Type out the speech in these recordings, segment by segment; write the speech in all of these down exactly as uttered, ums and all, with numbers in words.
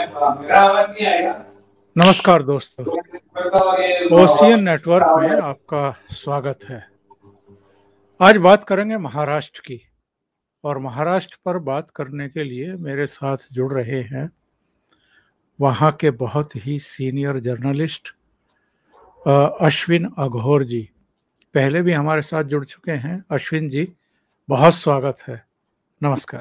नमस्कार दोस्तों, ocean network में आपका स्वागत है। आज बात करेंगे महाराष्ट्र की, और महाराष्ट्र पर बात करने के लिए मेरे साथ जुड़ रहे हैं वहाँ के बहुत ही सीनियर जर्नलिस्ट अश्विन अघोर जी। पहले भी हमारे साथ जुड़ चुके हैं। अश्विन जी, बहुत स्वागत है। नमस्कार।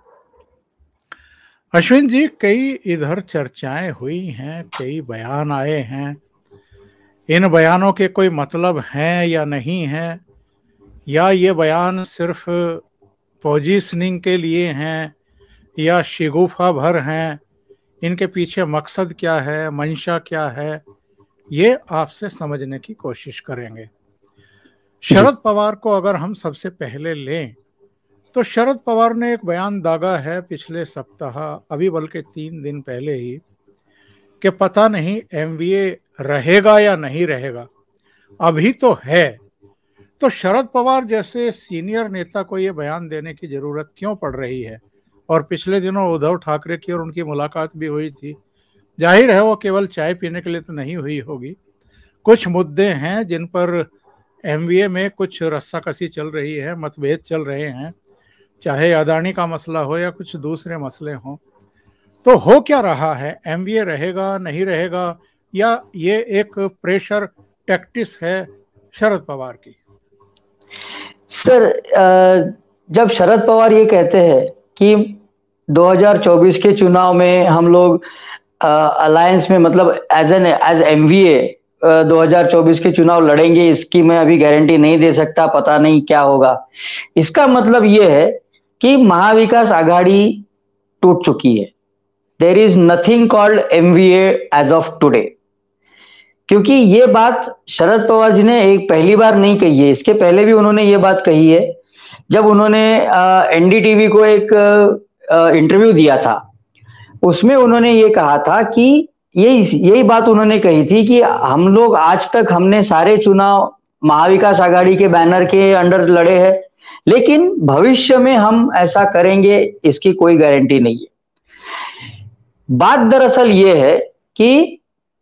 अश्विन जी, कई इधर चर्चाएं हुई हैं, कई बयान आए हैं। इन बयानों के कोई मतलब हैं या नहीं हैं, या ये बयान सिर्फ पोजीशनिंग के लिए हैं या शिगुफा भर हैं? इनके पीछे मकसद क्या है, मंशा क्या है, ये आपसे समझने की कोशिश करेंगे। शरद पवार को अगर हम सबसे पहले लें तो शरद पवार ने एक बयान दागा है पिछले सप्ताह, अभी बल्कि तीन दिन पहले ही, कि पता नहीं एमवीए रहेगा या नहीं रहेगा, अभी तो है। तो शरद पवार जैसे सीनियर नेता को ये बयान देने की जरूरत क्यों पड़ रही है? और पिछले दिनों उद्धव ठाकरे की और उनकी मुलाकात भी हुई थी। जाहिर है वो केवल चाय पीने के लिए तो नहीं हुई होगी। कुछ मुद्दे हैं जिन पर एमवीए में कुछ रस्साकसी चल रही है, मतभेद चल रहे हैं, चाहे अदानी का मसला हो या कुछ दूसरे मसले हों। तो हो क्या रहा है? एमवीए रहेगा नहीं रहेगा, या ये एक प्रेशर टैक्टिस है शरद पवार की? सर, जब शरद पवार ये कहते हैं कि दो हज़ार चौबीस के चुनाव में हम लोग अलायंस में, मतलब एज एन एज एमवीए दो हज़ार चौबीस के चुनाव लड़ेंगे, इसकी मैं अभी गारंटी नहीं दे सकता, पता नहीं क्या होगा। इसका मतलब ये है कि महाविकास आघाड़ी टूट चुकी है। There is nothing called MVA as of today. क्योंकि ये बात शरद पवार जी ने एक पहली बार नहीं कही है, इसके पहले भी उन्होंने ये बात कही है। जब उन्होंने एनडीटीवी को एक इंटरव्यू दिया था, उसमें उन्होंने ये कहा था कि यही यही बात उन्होंने कही थी कि हम लोग आज तक हमने सारे चुनाव महाविकास आघाड़ी के बैनर के अंडर लड़े हैं, लेकिन भविष्य में हम ऐसा करेंगे इसकी कोई गारंटी नहीं है। बात दरअसल ये है कि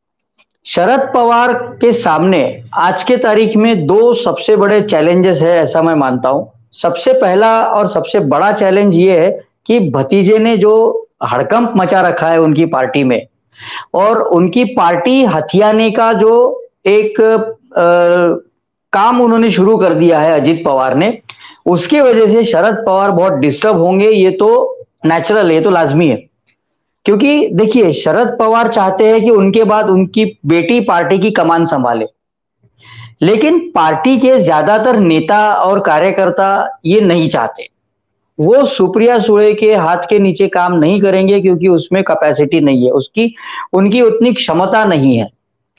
शरद पवार के सामने आज के तारीख में दो सबसे बड़े चैलेंजेस है, ऐसा मैं मानता हूं। सबसे पहला और सबसे बड़ा चैलेंज ये है कि भतीजे ने जो हड़कंप मचा रखा है उनकी पार्टी में, और उनकी पार्टी हथियाने का जो एक आ, काम उन्होंने शुरू कर दिया है अजित पवार ने, उसकी वजह से शरद पवार बहुत डिस्टर्ब होंगे। ये तो नेचुरल है, ये तो लाजमी है। क्योंकि देखिए, शरद पवार चाहते हैं कि उनके बाद उनकी बेटी पार्टी की कमान संभाले, लेकिन पार्टी के ज्यादातर नेता और कार्यकर्ता ये नहीं चाहते। वो सुप्रिया सुळे के हाथ के नीचे काम नहीं करेंगे, क्योंकि उसमें कैपेसिटी नहीं है, उसकी उनकी उतनी क्षमता नहीं है।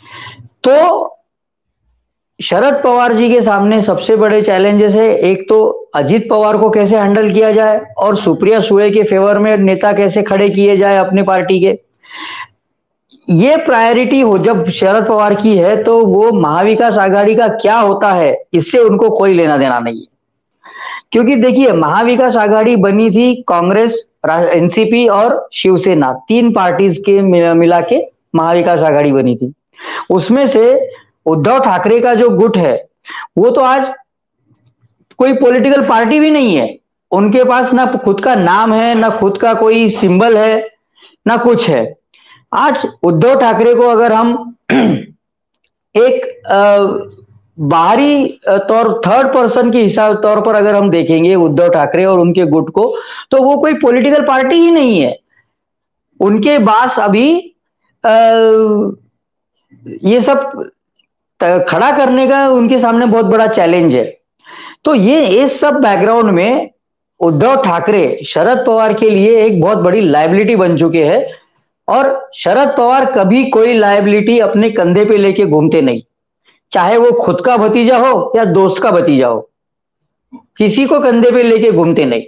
तो शरद पवार जी के सामने सबसे बड़े चैलेंजेस है, एक तो अजित पवार को कैसे हैंडल किया जाए, और सुप्रिया सुळे के फेवर में नेता कैसे खड़े किए जाए अपनी पार्टी के। ये प्रायोरिटी हो जब शरद पवार की है, तो वो महाविकास आघाड़ी का क्या होता है इससे उनको कोई लेना देना नहीं है। क्योंकि देखिए, महाविकास आघाड़ी बनी थी कांग्रेस, एनसीपी और शिवसेना, तीन पार्टीज के मिला के महाविकास आघाड़ी बनी थी। उसमें से उद्धव ठाकरे का जो गुट है वो तो आज कोई पॉलिटिकल पार्टी भी नहीं है। उनके पास ना खुद का नाम है, ना खुद का कोई सिंबल है, ना कुछ है। आज उद्धव ठाकरे को अगर हम एक बाहरी तौर थर्ड पर्सन के हिसाब तौर पर अगर हम देखेंगे उद्धव ठाकरे और उनके गुट को, तो वो कोई पॉलिटिकल पार्टी ही नहीं है। उनके पास अभी आ, ये सब खड़ा करने का उनके सामने बहुत बड़ा चैलेंज है। तो ये इस सब बैकग्राउंड में उद्धव ठाकरे शरद पवार के लिए एक बहुत बड़ी लायबिलिटी बन चुके हैं, और शरद पवार कभी कोई लायबिलिटी अपने कंधे पे लेके घूमते नहीं, चाहे वो खुद का भतीजा हो या दोस्त का भतीजा हो, किसी को कंधे पे लेके घूमते नहीं।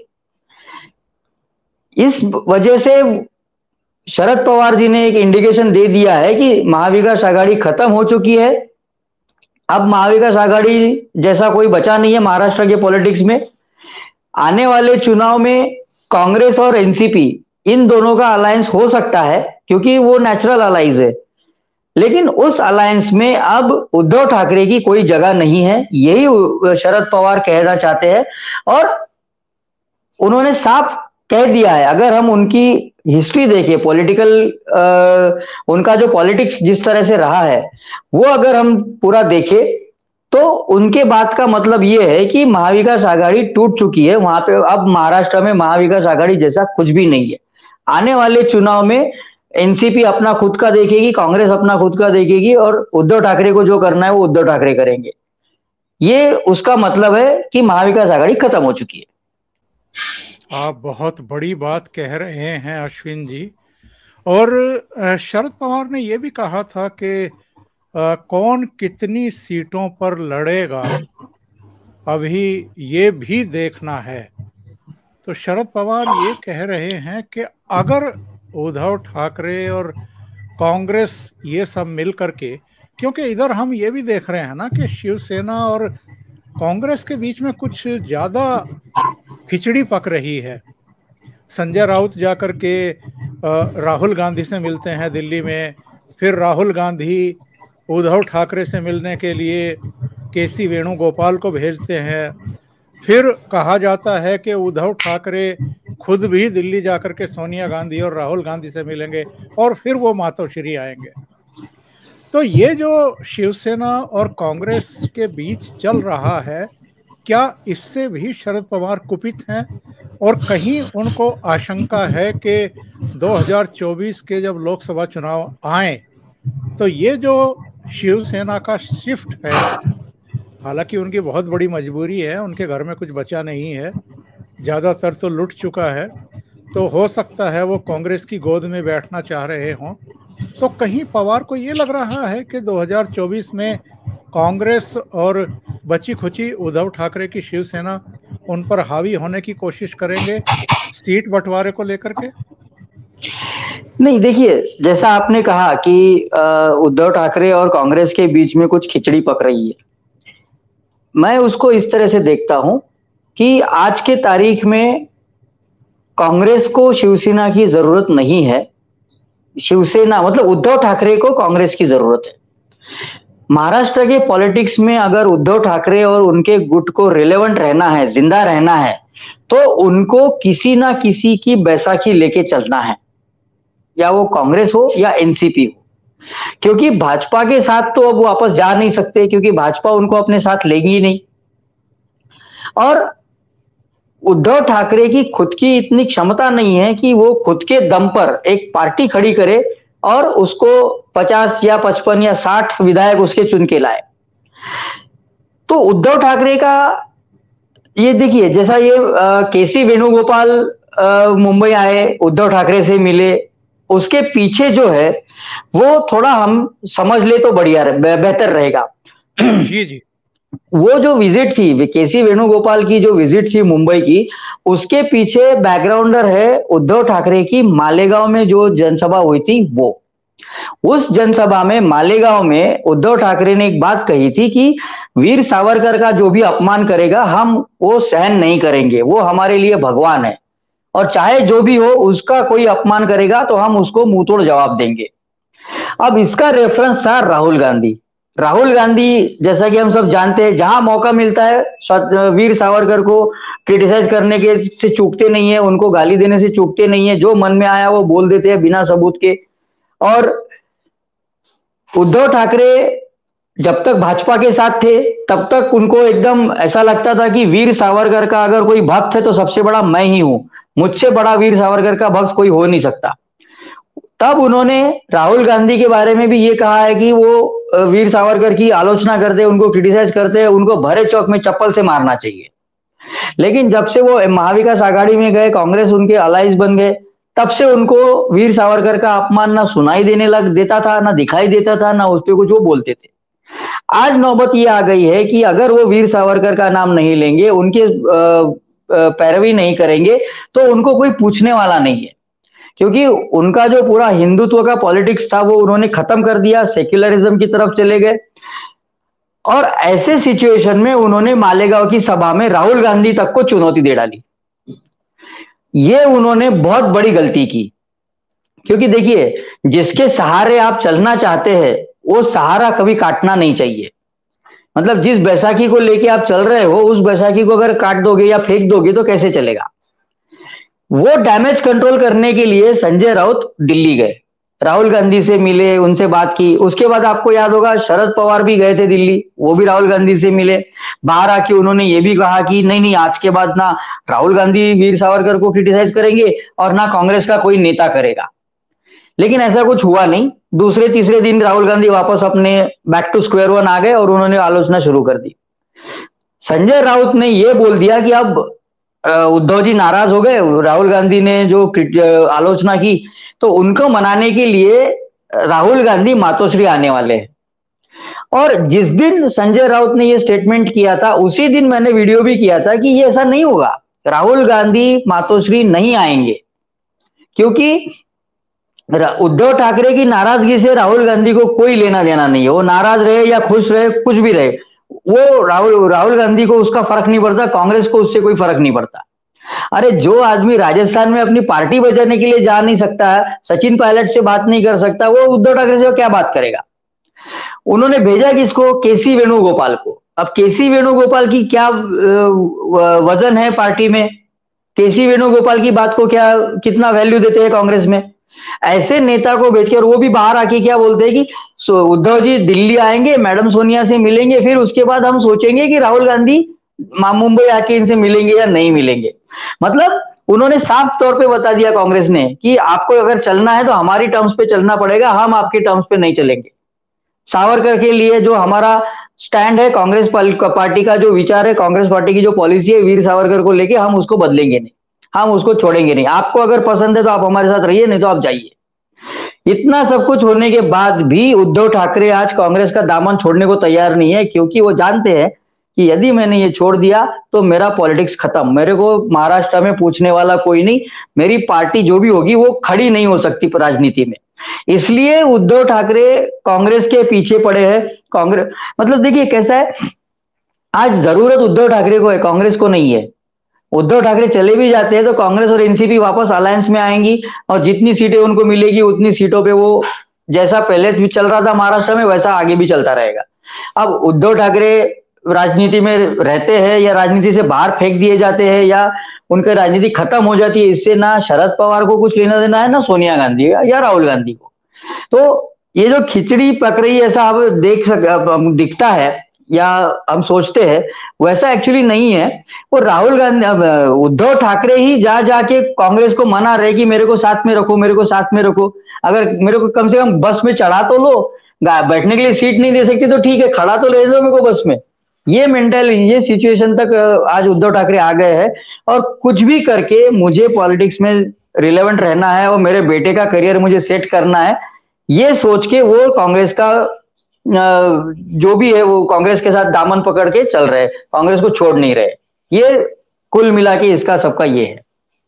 इस वजह से शरद पवार जी ने एक इंडिकेशन दे दिया है कि महाविकास आघाड़ी खत्म हो चुकी है। अब महाविकास आघाड़ी जैसा कोई बचा नहीं है महाराष्ट्र के पॉलिटिक्स में। आने वाले चुनाव में कांग्रेस और एनसीपी इन दोनों का अलायंस हो सकता है क्योंकि वो नेचुरल अलाइज है, लेकिन उस अलायंस में अब उद्धव ठाकरे की कोई जगह नहीं है, यही शरद पवार कहना चाहते हैं। और उन्होंने साफ कह दिया है, अगर हम उनकी हिस्ट्री देखें, पॉलिटिकल उनका जो पॉलिटिक्स जिस तरह से रहा है वो अगर हम पूरा देखें तो उनके बात का मतलब ये है कि महाविकास आघाड़ी टूट चुकी है। वहां पे अब महाराष्ट्र में महाविकास आघाड़ी जैसा कुछ भी नहीं है। आने वाले चुनाव में एनसीपी अपना खुद का देखेगी, कांग्रेस अपना खुद का देखेगी, और उद्धव ठाकरे को जो करना है वो उद्धव ठाकरे करेंगे। ये उसका मतलब है कि महाविकास आघाड़ी खत्म हो चुकी है। आप बहुत बड़ी बात कह रहे हैं अश्विन जी। और शरद पवार ने यह भी कहा था कि कौन कितनी सीटों पर लड़ेगा अभी ये भी देखना है। तो शरद पवार ये कह रहे हैं कि अगर उद्धव ठाकरे और कांग्रेस ये सब मिल करके, क्योंकि इधर हम ये भी देख रहे हैं ना कि शिवसेना और कांग्रेस के बीच में कुछ ज्यादा खिचड़ी पक रही है। संजय राउत जाकर के राहुल गांधी से मिलते हैं दिल्ली में, फिर राहुल गांधी उद्धव ठाकरे से मिलने के लिए के सी वेणुगोपाल को भेजते हैं, फिर कहा जाता है कि उद्धव ठाकरे खुद भी दिल्ली जाकर के सोनिया गांधी और राहुल गांधी से मिलेंगे और फिर वो मातोश्री आएंगे। तो ये जो शिवसेना और कांग्रेस के बीच चल रहा है, क्या इससे भी शरद पवार कुपित हैं और कहीं उनको आशंका है कि दो हज़ार चौबीस के जब लोकसभा चुनाव आए तो ये जो शिवसेना का शिफ्ट है, हालांकि उनकी बहुत बड़ी मजबूरी है, उनके घर में कुछ बचा नहीं है, ज़्यादातर तो लुट चुका है, तो हो सकता है वो कांग्रेस की गोद में बैठना चाह रहे हों। तो कहीं पवार को ये लग रहा है कि दो हज़ार चौबीस में कांग्रेस और बची खुची उद्धव ठाकरे की शिवसेना उन पर हावी होने की कोशिश करेंगे सीट बंटवारे को लेकर के। नहीं, देखिए, जैसा आपने कहा कि उद्धव ठाकरे और कांग्रेस के बीच में कुछ खिचड़ी पक रही है, मैं उसको इस तरह से देखता हूं कि आज के तारीख में कांग्रेस को शिवसेना की जरूरत नहीं है। शिवसेना मतलब उद्धव ठाकरे को कांग्रेस की जरूरत है। महाराष्ट्र के पॉलिटिक्स में अगर उद्धव ठाकरे और उनके गुट को रिलेवेंट रहना है, जिंदा रहना है, तो उनको किसी ना किसी की बैसाखी लेके चलना है, या वो कांग्रेस हो या एनसीपी हो, क्योंकि भाजपा के साथ तो अब वापस जा नहीं सकते, क्योंकि भाजपा उनको अपने साथ लेगी ही नहीं। और उद्धव ठाकरे की खुद की इतनी क्षमता नहीं है कि वो खुद के दम पर एक पार्टी खड़ी करे और उसको पचास या पचपन या साठ विधायक उसके चुन के लाए। तो उद्धव ठाकरे का ये देखिए, जैसा ये के सी वेणुगोपाल मुंबई आए, उद्धव ठाकरे से मिले, उसके पीछे जो है वो थोड़ा हम समझ ले तो बढ़िया बेहतर रहेगा। जी जी। वो जो विजिट थी के सी वेणुगोपाल की, जो विजिट थी मुंबई की, उसके पीछे बैकग्राउंडर है उद्धव ठाकरे की मालेगांव में जो जनसभा हुई थी। वो उस जनसभा में मालेगांव में उद्धव ठाकरे ने एक बात कही थी कि वीर सावरकर का जो भी अपमान करेगा हम वो सहन नहीं करेंगे, वो हमारे लिए भगवान है, और चाहे जो भी हो उसका कोई अपमान करेगा तो हम उसको मुंह तोड़ जवाब देंगे। अब इसका रेफरेंस था राहुल गांधी। राहुल गांधी, जैसा कि हम सब जानते हैं, जहां मौका मिलता है वीर सावरकर को क्रिटिसाइज करने के से चूकते नहीं है, उनको गाली देने से चूकते नहीं है, जो मन में आया वो बोल देते हैं बिना सबूत के। और उद्धव ठाकरे जब तक भाजपा के साथ थे तब तक उनको एकदम ऐसा लगता था कि वीर सावरकर का अगर कोई भक्त है तो सबसे बड़ा मैं ही हूं, मुझसे बड़ा वीर सावरकर का भक्त कोई हो नहीं सकता। तब उन्होंने राहुल गांधी के बारे में भी ये कहा है कि वो वीर सावरकर की आलोचना करते, उनको क्रिटिसाइज करते, उनको भरे चौक में चप्पल से मारना चाहिए। लेकिन जब से वो महाविकास आघाड़ी में गए, कांग्रेस उनके अलाइज बन गए, तब से उनको वीर सावरकर का अपमान ना सुनाई देने लग देता था, ना दिखाई देता था, ना उस पर कुछ वो बोलते थे। आज नौबत ये आ गई है कि अगर वो वीर सावरकर का नाम नहीं लेंगे, उनके पैरवी नहीं करेंगे, तो उनको कोई पूछने वाला नहीं है, क्योंकि उनका जो पूरा हिंदुत्व का पॉलिटिक्स था वो उन्होंने खत्म कर दिया, सेक्युलरिज्म की तरफ चले गए। और ऐसे सिचुएशन में उन्होंने मालेगांव की सभा में राहुल गांधी तक को चुनौती दे डाली। ये उन्होंने बहुत बड़ी गलती की। क्योंकि देखिए, जिसके सहारे आप चलना चाहते हैं वो सहारा कभी काटना नहीं चाहिए। मतलब जिस बैसाखी को लेके आप चल रहे हो उस बैसाखी को अगर काट दोगे या फेंक दोगे तो कैसे चलेगा। वो डैमेज कंट्रोल करने के लिए संजय राउत दिल्ली गए, राहुल गांधी से मिले, उनसे बात की। उसके बाद आपको याद होगा शरद पवार भी गए थे दिल्ली, वो भी राहुल गांधी से मिले। बाहर आके उन्होंने ये भी कहा कि नहीं नहीं, आज के बाद ना राहुल गांधी वीर सावरकर को क्रिटिसाइज करेंगे और ना कांग्रेस का कोई नेता करेगा। लेकिन ऐसा कुछ हुआ नहीं। दूसरे तीसरे दिन राहुल गांधी वापस अपने बैक टू स्क्वायर वन आ गए और उन्होंने आलोचना शुरू कर दी। संजय राउत ने यह बोल दिया कि अब उद्धव जी नाराज हो गए, राहुल गांधी ने जो आलोचना की, तो उनको मनाने के लिए राहुल गांधी मातोश्री आने वाले हैं। और जिस दिन संजय राउत ने यह स्टेटमेंट किया था उसी दिन मैंने वीडियो भी किया था कि ये ऐसा नहीं होगा, राहुल गांधी मातोश्री नहीं आएंगे। क्योंकि उद्धव ठाकरे की नाराजगी से राहुल गांधी को कोई लेना देना नहीं है। वो नाराज रहे या खुश रहे, कुछ भी रहे, वो राहुल राहुल गांधी को उसका फर्क नहीं पड़ता, कांग्रेस को उससे कोई फर्क नहीं पड़ता। अरे जो आदमी राजस्थान में अपनी पार्टी बचाने के लिए जा नहीं सकता है, सचिन पायलट से बात नहीं कर सकता, वो उद्धव ठाकरे से क्या बात करेगा। उन्होंने भेजा किसको? केसी वेणुगोपाल को। अब केसी वेणुगोपाल की क्या वजन है पार्टी में, केसी वेणुगोपाल की बात को क्या कितना वैल्यू देते हैं कांग्रेस में। ऐसे नेता को भेजकर वो भी बाहर आके क्या बोलते हैं कि उद्धव जी दिल्ली आएंगे, मैडम सोनिया से मिलेंगे, फिर उसके बाद हम सोचेंगे कि राहुल गांधी मुंबई आके इनसे मिलेंगे या नहीं मिलेंगे। मतलब उन्होंने साफ तौर पे बता दिया कांग्रेस ने कि आपको अगर चलना है तो हमारी टर्म्स पे चलना पड़ेगा, हम आपके टर्म्स पे नहीं चलेंगे। सावरकर के लिए जो हमारा स्टैंड है, कांग्रेस पार्टी का जो विचार है, कांग्रेस पार्टी की जो पॉलिसी है वीर सावरकर को लेके, हम उसको बदलेंगे नहीं, हम उसको छोड़ेंगे नहीं। आपको अगर पसंद है तो आप हमारे साथ रहिए, नहीं तो आप जाइए। इतना सब कुछ होने के बाद भी उद्धव ठाकरे आज कांग्रेस का दामन छोड़ने को तैयार नहीं है, क्योंकि वो जानते हैं कि यदि मैंने ये छोड़ दिया तो मेरा पॉलिटिक्स खत्म, मेरे को महाराष्ट्र में पूछने वाला कोई नहीं, मेरी पार्टी जो भी होगी वो खड़ी नहीं हो सकती राजनीति में। इसलिए उद्धव ठाकरे कांग्रेस के पीछे पड़े हैं। कांग्रेस मतलब देखिए कैसा है, आज जरूरत उद्धव ठाकरे को है, कांग्रेस को नहीं है। उद्धव ठाकरे चले भी जाते हैं तो कांग्रेस और एनसीपी वापस अलायंस में आएंगी और जितनी सीटें उनको मिलेगी उतनी सीटों पे वो जैसा पहले भी चल रहा था महाराष्ट्र में वैसा आगे भी चलता रहेगा। अब उद्धव ठाकरे राजनीति में रहते हैं या राजनीति से बाहर फेंक दिए जाते हैं या उनकी राजनीति खत्म हो जाती है, इससे ना शरद पवार को कुछ लेना देना है, ना सोनिया गांधी या राहुल गांधी को। तो ये जो खिचड़ी पक रही है ऐसा अब देख सक दिखता है या हम सोचते हैं, वैसा एक्चुअली नहीं है। वो राहुल गांधी उद्धव ठाकरे ही जा जाके कांग्रेस को मना रहे कि मेरे को साथ में रखो, मेरे को साथ में रखो। अगर मेरे को कम से कम बस में चढ़ा तो लो, बैठने के लिए सीट नहीं दे सकती तो ठीक है, खड़ा तो ले दो मेरे को बस में। ये मेंटल ये सिचुएशन तक आज उद्धव ठाकरे आ गए हैं। और कुछ भी करके मुझे पॉलिटिक्स में रिलेवेंट रहना है और मेरे बेटे का करियर मुझे सेट करना है, ये सोच के वो कांग्रेस का जो भी है वो कांग्रेस के साथ दामन पकड़ के चल रहे, कांग्रेस को छोड़ नहीं रहे। ये कुल मिला के इसका सबका ये है।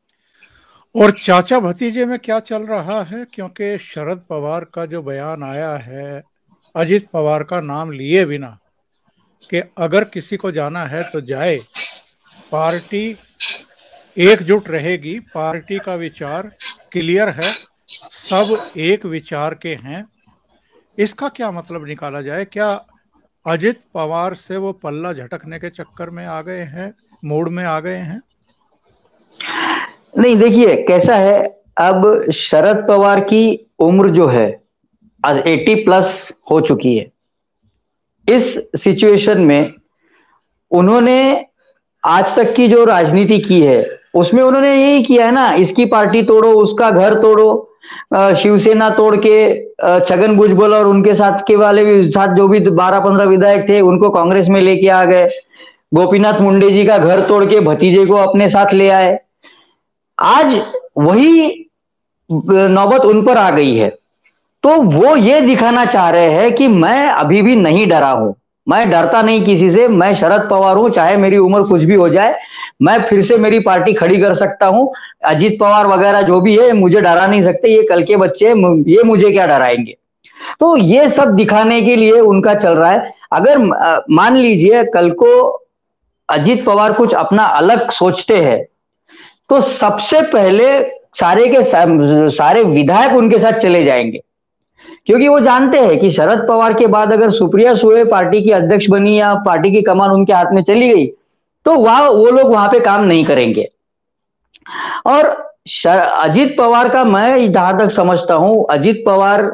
और चाचा भतीजे में क्या चल रहा है, क्योंकि शरद पवार का जो बयान आया है अजित पवार का नाम लिए बिना कि अगर किसी को जाना है तो जाए, पार्टी एकजुट रहेगी, पार्टी का विचार क्लियर है, सब एक विचार के हैं, इसका क्या मतलब निकाला जाए? क्या अजित पवार से वो पल्ला झटकने के चक्कर में आ गए हैं, मूड में आ गए हैं? नहीं, देखिए कैसा है, अब शरद पवार की उम्र जो है अस्सी प्लस हो चुकी है। इस सिचुएशन में उन्होंने आज तक की जो राजनीति की है उसमें उन्होंने यही किया है ना, इसकी पार्टी तोड़ो, उसका घर तोड़ो, शिवसेना तोड़ के छगन भुजबल और उनके साथ के वाले भी साथ जो भी बारह पंद्रह विधायक थे उनको कांग्रेस में लेके आ गए। गोपीनाथ मुंडे जी का घर तोड़ के भतीजे को अपने साथ ले आए। आज वही नौबत उन पर आ गई है। तो वो ये दिखाना चाह रहे हैं कि मैं अभी भी नहीं डरा हूं, मैं डरता नहीं किसी से, मैं शरद पवार हूं, चाहे मेरी उम्र कुछ भी हो जाए, मैं फिर से मेरी पार्टी खड़ी कर सकता हूं। अजीत पवार वगैरह जो भी है मुझे डरा नहीं सकते, ये कल के बच्चे ये मुझे क्या डराएंगे। तो ये सब दिखाने के लिए उनका चल रहा है। अगर मान लीजिए कल को अजीत पवार कुछ अपना अलग सोचते हैं तो सबसे पहले सारे के सारे विधायक उनके साथ चले जाएंगे, क्योंकि वो जानते हैं कि शरद पवार के बाद अगर सुप्रिया सुळे पार्टी की अध्यक्ष बनी या पार्टी की कमान उनके हाथ में चली गई तो वहां वो लोग वहां पे काम नहीं करेंगे। और अजित पवार का मैं जहां तक समझता हूं, अजित पवार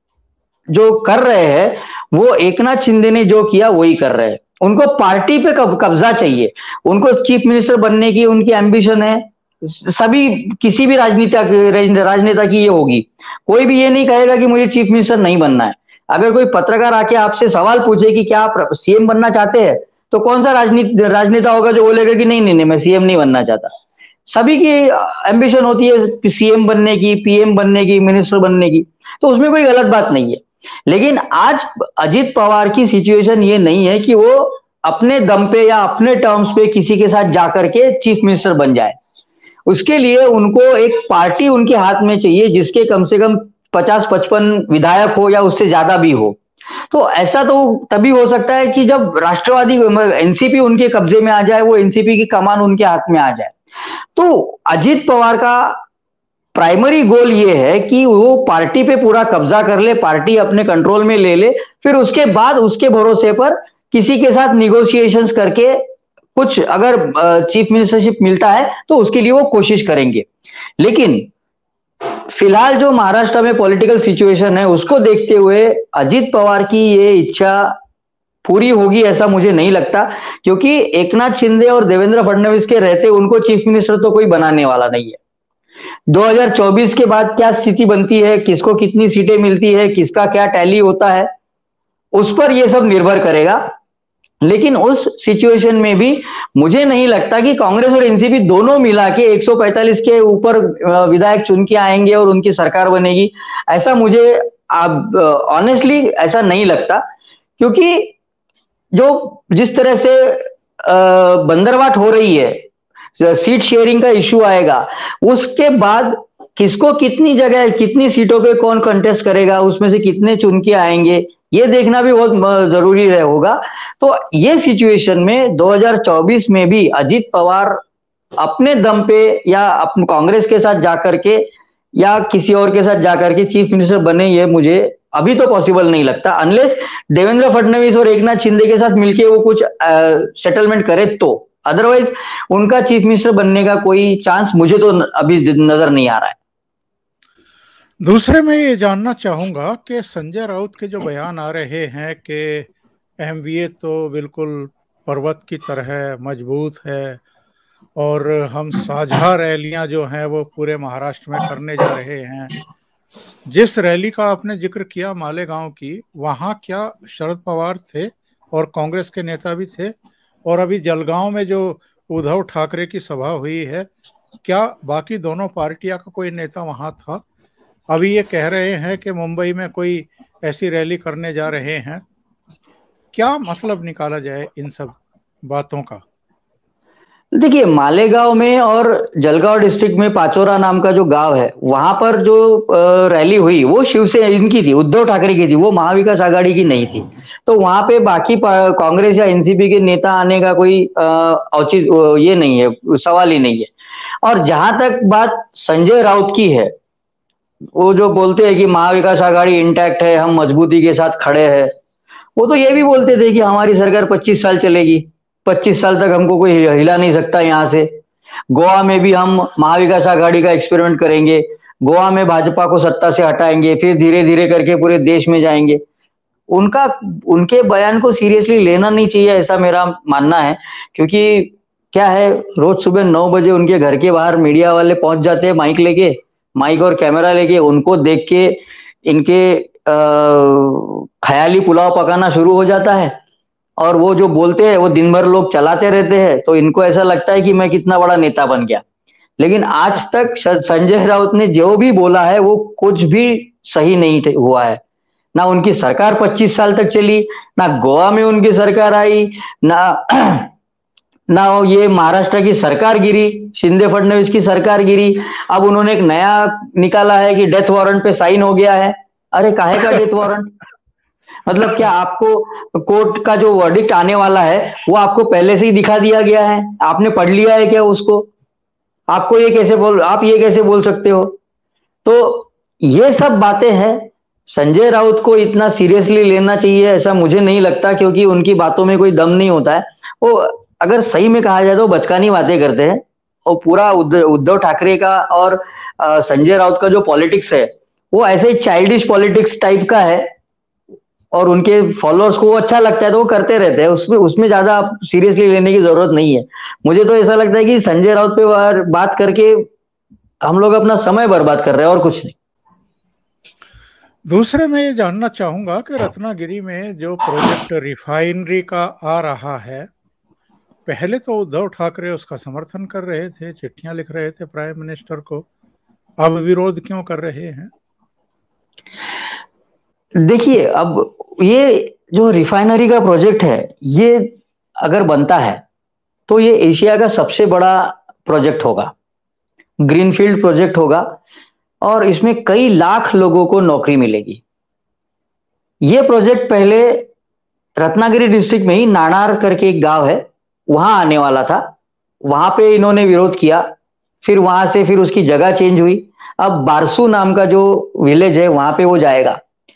जो कर रहे हैं वो एकनाथ शिंदे ने जो किया वही कर रहे हैं। उनको पार्टी पे कब्जा चाहिए, उनको चीफ मिनिस्टर बनने की उनकी एम्बिशन है। सभी किसी भी राजनीता राजनेता की ये होगी, कोई भी ये नहीं कहेगा कि मुझे चीफ मिनिस्टर नहीं बनना है। अगर कोई पत्रकार आके आपसे सवाल पूछे कि क्या आप सीएम बनना चाहते हैं, तो कौन सा राजनीति राजनेता होगा जो बोलेगा कि नहीं नहीं नहीं मैं सीएम नहीं बनना चाहता। सभी की एम्बिशन होती है सीएम बनने की, पीएम बनने की, मिनिस्टर बनने की, तो उसमें कोई गलत बात नहीं है। लेकिन आज अजित पवार की सिचुएशन ये नहीं है कि वो अपने दम पे या अपने टर्म्स पे किसी के साथ जाकर के चीफ मिनिस्टर बन जाए। उसके लिए उनको एक पार्टी उनके हाथ में चाहिए जिसके कम से कम पचास पचपन विधायक हो या उससे ज्यादा भी हो। तो ऐसा तो तभी हो सकता है कि जब राष्ट्रवादी एनसीपी उनके कब्जे में आ जाए, वो एनसीपी की कमान उनके हाथ में आ जाए। तो अजित पवार का प्राइमरी गोल ये है कि वो पार्टी पे पूरा कब्जा कर ले, पार्टी अपने कंट्रोल में ले ले, फिर उसके बाद उसके भरोसे पर किसी के साथ निगोशिएशंस करके कुछ अगर चीफ मिनिस्टरशिप मिलता है तो उसके लिए वो कोशिश करेंगे। लेकिन फिलहाल जो महाराष्ट्र में पॉलिटिकल सिचुएशन है उसको देखते हुए अजित पवार की ये इच्छा पूरी होगी ऐसा मुझे नहीं लगता, क्योंकि एकनाथ शिंदे और देवेंद्र फडणवीस के रहते उनको चीफ मिनिस्टर तो कोई बनाने वाला नहीं है। दो हज़ार चौबीस के बाद क्या स्थिति बनती है, किसको कितनी सीटें मिलती है, किसका क्या टैली होता है, उस पर यह सब निर्भर करेगा। लेकिन उस सिचुएशन में भी मुझे नहीं लगता कि कांग्रेस और एनसीपी दोनों मिला के एक सौ पैंतालीस के ऊपर विधायक चुन के आएंगे और उनकी सरकार बनेगी। ऐसा मुझे ऑनेस्टली ऐसा नहीं लगता, क्योंकि जो जिस तरह से बंदरवाट हो रही है, सीट शेयरिंग का इश्यू आएगा, उसके बाद किसको कितनी जगह कितनी सीटों पे कौन कंटेस्ट करेगा, उसमें से कितने चुन के आएंगे, ये देखना भी बहुत जरूरी रहे होगा। तो ये सिचुएशन में दो हज़ार चौबीस में भी अजित पवार अपने दम पे या अपने कांग्रेस के साथ जाकर के या किसी और के साथ जाकर के चीफ मिनिस्टर बने, ये मुझे अभी तो पॉसिबल नहीं लगता, अनलेस देवेंद्र फडणवीस और एकनाथ शिंदे के साथ मिलके वो कुछ सेटलमेंट करे तो। अदरवाइज उनका चीफ मिनिस्टर बनने का कोई चांस मुझे तो अभी नजर नहीं आ रहा है। दूसरे मैं ये जानना चाहूंगा कि संजय राउत के जो बयान आ रहे हैं कि एमवीए तो बिल्कुल पर्वत की तरह मजबूत है और हम साझा रैलियां जो हैं वो पूरे महाराष्ट्र में करने जा रहे हैं। जिस रैली का आपने जिक्र किया मालेगांव की, वहां क्या शरद पवार थे और कांग्रेस के नेता भी थे? और अभी जलगांव में जो उद्धव ठाकरे की सभा हुई है, क्या बाकी दोनों पार्टियां का कोई नेता वहां था? अभी ये कह रहे हैं कि मुंबई में कोई ऐसी रैली करने जा रहे हैं। क्या मतलब निकाला जाए इन सब बातों का? देखिए, मालेगांव में और जलगांव डिस्ट्रिक्ट में पाचोरा नाम का जो गांव है, वहां पर जो रैली हुई वो शिवसेना इनकी थी, उद्धव ठाकरे की थी, वो महाविकास आघाड़ी की नहीं थी। तो वहां पे बाकी कांग्रेस या एनसीपी के नेता आने का कोई औचित ये नहीं है, सवाल ही नहीं है। और जहां तक बात संजय राउत की है, वो जो बोलते हैं कि महाविकास आघाड़ी इंटैक्ट है, हम मजबूती के साथ खड़े हैं, वो तो ये भी बोलते थे कि हमारी सरकार पच्चीस साल चलेगी, पच्चीस साल तक हमको कोई हिला नहीं सकता यहाँ से। गोवा में भी हम महाविकास आघाड़ी का एक्सपेरिमेंट करेंगे, गोवा में भाजपा को सत्ता से हटाएंगे, फिर धीरे धीरे करके पूरे देश में जाएंगे। उनका उनके बयान को सीरियसली लेना नहीं चाहिए, ऐसा मेरा मानना है। क्योंकि क्या है, रोज सुबह नौ बजे उनके घर के बाहर मीडिया वाले पहुंच जाते हैं माइक लेके, माइक और कैमरा लेके। उनको देख के इनके ख्याली पुलाव पकाना शुरू हो जाता है और वो जो बोलते हैं वो दिन भर लोग चलाते रहते हैं। तो इनको ऐसा लगता है कि मैं कितना बड़ा नेता बन गया। लेकिन आज तक संजय राउत ने जो भी बोला है वो कुछ भी सही नहीं हुआ है। ना उनकी सरकार पच्चीस साल तक चली, ना गोवा में उनकी सरकार आई, ना ना ये महाराष्ट्र की सरकार गिरी, शिंदे फडणवीस की सरकार गिरी। अब उन्होंने एक नया निकाला है कि डेथ वारंट पे साइन हो गया है। अरे काहे का डेथ वारंट? मतलब क्या आपको कोर्ट का जो वर्डिक्ट आने वाला है वो आपको पहले से ही दिखा दिया गया है? आपने पढ़ लिया है क्या उसको? आपको ये कैसे बोल आप ये कैसे बोल सकते हो? तो ये सब बातें हैं। संजय राउत को इतना सीरियसली लेना चाहिए ऐसा मुझे नहीं लगता, क्योंकि उनकी बातों में कोई दम नहीं होता है। वो अगर सही में कहा जाए तो बचकानी बातें करते हैं, और पूरा उद्धव ठाकरे का और संजय राउत का जो पॉलिटिक्स है वो ऐसे चाइल्डिश पॉलिटिक्स टाइप का है, और उनके फॉलोअर्स को वो अच्छा लगता है तो वो करते रहते हैं। उसमें उसमें ज्यादा सीरियसली लेने की जरूरत नहीं है। मुझे तो ऐसा लगता है कि संजय राउत पे बात करके हम लोग अपना समय बर्बाद कर रहे हैं और कुछ नहीं। दूसरे मैं ये जानना चाहूंगा कि रत्नागिरी में जो प्रोजेक्ट रिफाइनरी का आ रहा है, पहले तो उद्धव ठाकरे उसका समर्थन कर रहे थे, चिट्ठियां लिख रहे थे प्राइम मिनिस्टर को, अब विरोध क्यों कर रहे हैं? देखिए, अब ये जो रिफाइनरी का प्रोजेक्ट है, ये अगर बनता है तो ये एशिया का सबसे बड़ा प्रोजेक्ट होगा, ग्रीनफील्ड प्रोजेक्ट होगा, और इसमें कई लाख लोगों को नौकरी मिलेगी। ये प्रोजेक्ट पहले रत्नागिरी डिस्ट्रिक्ट में ही नानार करके एक गांव है, वहां आने वाला था। वहां पे इन्होंने विरोध किया, फिर वहां से फिर उसकी जगह चेंज हुई। अब बारसू नाम का जो विलेज है वहां पे वो जाएगा।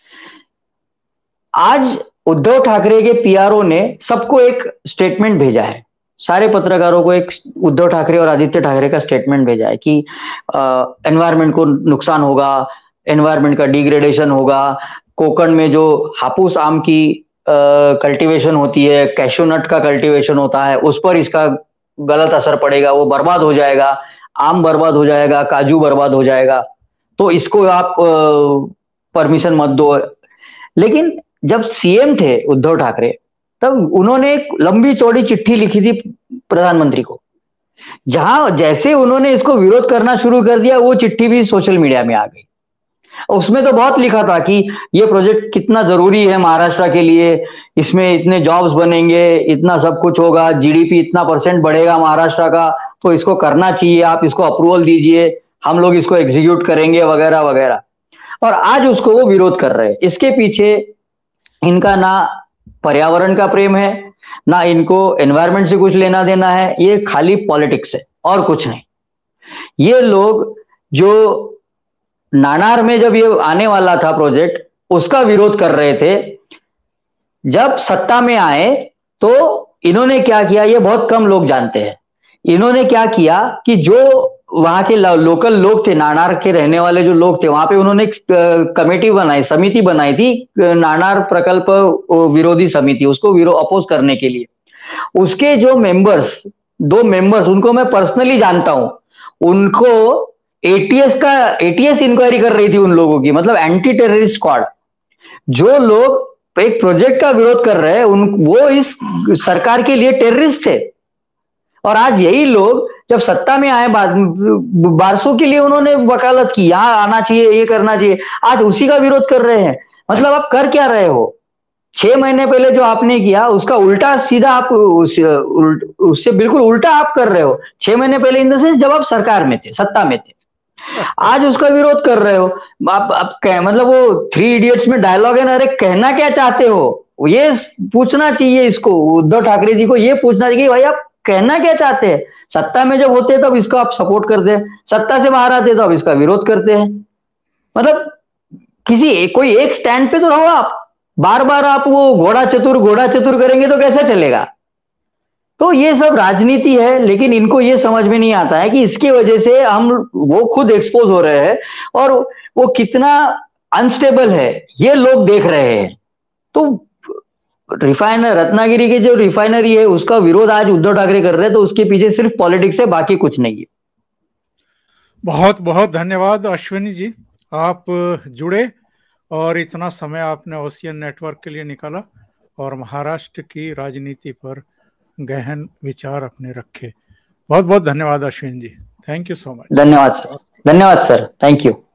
आज उद्धव ठाकरे के पीआरओ ने सबको एक स्टेटमेंट भेजा है, सारे पत्रकारों को एक उद्धव ठाकरे और आदित्य ठाकरे का स्टेटमेंट भेजा है कि एनवायरनमेंट को नुकसान होगा, एनवायरनमेंट का डिग्रेडेशन होगा, कोकण में जो हापूस आम की कल्टीवेशन होती है, कैशू नट का कल्टीवेशन होता है, उस पर इसका गलत असर पड़ेगा, वो बर्बाद हो जाएगा, आम बर्बाद हो जाएगा, काजू बर्बाद हो जाएगा, तो इसको आप परमिशन मत दो। लेकिन जब सीएम थे उद्धव ठाकरे, तब उन्होंने एक लंबी चौड़ी चिट्ठी लिखी थी प्रधानमंत्री को, जहां जैसे उन्होंने इसको विरोध करना शुरू कर दिया, वो चिट्ठी भी सोशल मीडिया में आ गई। उसमें तो बहुत लिखा था कि ये प्रोजेक्ट कितना जरूरी है महाराष्ट्र के लिए, इसमें इतने जॉब्स बनेंगे, इतना सब कुछ होगा, जीडीपी इतना परसेंट बढ़ेगा महाराष्ट्र का, तो इसको करना चाहिए, आप इसको अप्रूवल दीजिए, हम लोग इसको एग्जीक्यूट करेंगे वगैरह वगैरह। और आज उसको वो विरोध कर रहे हैं। इसके पीछे इनका ना पर्यावरण का प्रेम है, ना इनको एनवायरनमेंट से कुछ लेना देना है, ये खाली पॉलिटिक्स है और कुछ नहीं। ये लोग जो नानार में जब ये आने वाला था प्रोजेक्ट, उसका विरोध कर रहे थे, जब सत्ता में आए तो इन्होंने क्या किया ये बहुत कम लोग जानते हैं। इन्होंने क्या किया कि जो वहां के लोकल लोग थे, नानार के रहने वाले जो लोग थे, वहां पे उन्होंने एक कमेटी बनाई, समिति बनाई थी, नानार प्रकल्प विरोधी समिति, उसको विरोध अपोज करने के लिए। उसके जो मेंबर्स, दो मेंबर्स, उनको मैं पर्सनली जानता हूं, उनको एटीएस का एटीएस इंक्वायरी कर रही थी उन लोगों की, मतलब एंटी टेररिस्ट स्क्वाड। जो लोग एक प्रोजेक्ट का विरोध कर रहे हैं, उन वो इस सरकार के लिए टेररिस्ट थे। और आज यही लोग जब सत्ता में आए, बारसू के लिए उन्होंने वकालत की, यहां आना चाहिए, ये करना चाहिए, आज उसी का विरोध कर रहे हैं। मतलब आप कर क्या रहे हो? छह महीने पहले जो आपने किया उसका उल्टा सीधा आप उस, उल, उससे बिल्कुल उल्टा आप कर रहे हो। छह महीने पहले इन द सेंस जब आप सरकार में थे, सत्ता में थे, आज उसका विरोध कर रहे हो। आप, आप कह, मतलब वो थ्री इडियट्स में डायलॉग है ना, अरे कहना क्या चाहते हो, ये पूछना चाहिए इसको, उद्धव ठाकरे जी को ये पूछना चाहिए, भाई आप कहना क्या चाहते हैं? सत्ता में जब होते हैं तब इसको आप सपोर्ट करते हैं, सत्ता से बाहर आते हैं तो आप इसका विरोध करते हैं। मतलब किसी एक, कोई एक स्टैंड पे तो रहो आप। बार बार आप वो घोड़ा चतुर घोड़ा चतुर करेंगे तो कैसे चलेगा? तो ये सब राजनीति है, लेकिन इनको ये समझ में नहीं आता है कि इसकी वजह से हम वो खुद एक्सपोज हो रहे हैं, और वो कितना अनस्टेबल है ये लोग देख रहे हैं। तो रिफाइनर रत्नागिरी की जो रिफाइनरी है उसका विरोध आज उद्धव ठाकरे कर रहे हैं, तो उसके पीछे सिर्फ पॉलिटिक्स है, बाकी कुछ नहीं है। बहुत बहुत धन्यवाद अश्विनी जी, आप जुड़े और इतना समय आपने ओशियन नेटवर्क के लिए निकाला और महाराष्ट्र की राजनीति पर गहन विचार अपने रखे। बहुत बहुत धन्यवाद Ashwin ji, thank you so much. धन्यवाद सर, धन्यवाद सर, थैंक यू।